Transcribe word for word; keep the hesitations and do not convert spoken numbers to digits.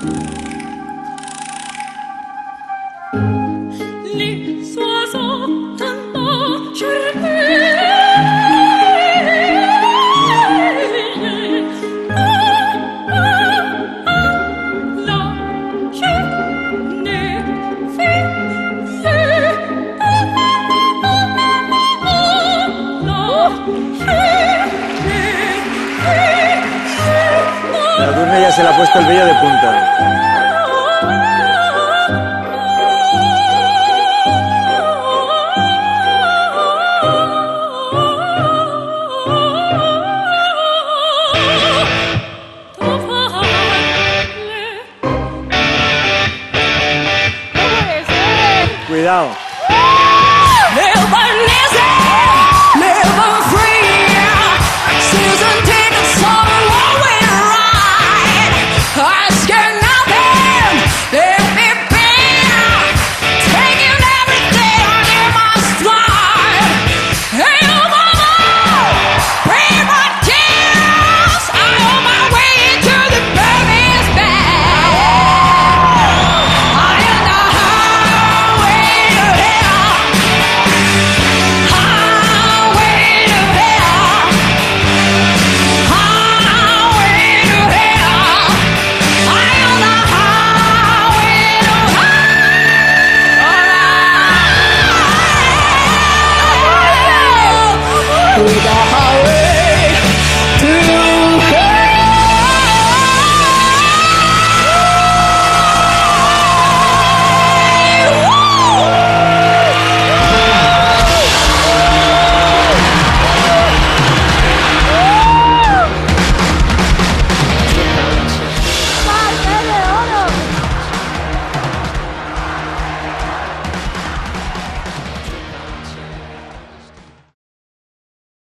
Les oiseaux tendent je La Durne ya se le ha puesto el vello de punta. Cuidado. Susan, take a song, rolling right. I